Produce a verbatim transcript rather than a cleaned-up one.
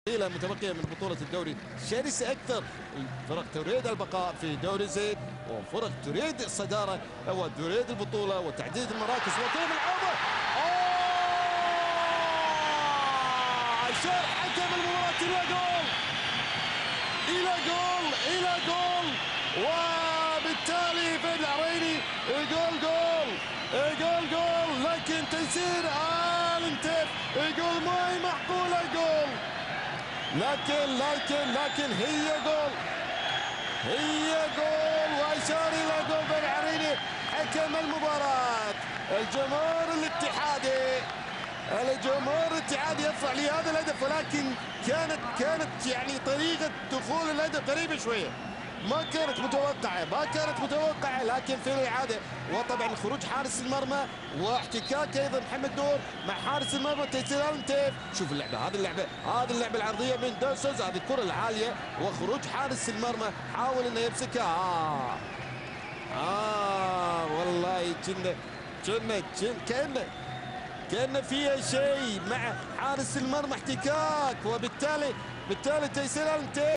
قليلة متبقية من بطولة الدوري، شرسة أكثر. الفرق تريد البقاء في دوري زين وفرق تريد الصدارة وتريد البطولة وتعديد المراكز وطول العوضة. أشار حكم المباراة إلى جول إلى جول إلى جول، وبالتالي فهد العريني يقول جول يقول جول، لكن تيسير آل نتيف يقول ما هي معقولة جول، لكن لكن لكن هي جول هي جول واشار الى جول فهد العريني حكم المباراة. الجمهور الاتحادي الجمهور الاتحادي يفرح لهذا الهدف، ولكن كانت كانت يعني طريقة دخول الهدف غريبة شوية، ما كانت متوقعة ما كانت متوقعة لكن في الإعادة وطبعا خروج حارس المرمى واحتكاك أيضا محمد نور مع حارس المرمى تيسير آل نتيف. شوف اللعبة هذه اللعبة هذه اللعبة العرضية من دوسوز، هذه الكرة العالية وخروج حارس المرمى حاول انه يمسكها. آه آه والله كنا كنا كنا كان فيها شيء مع حارس المرمى احتكاك، وبالتالي بالتالي تيسير آل نتيف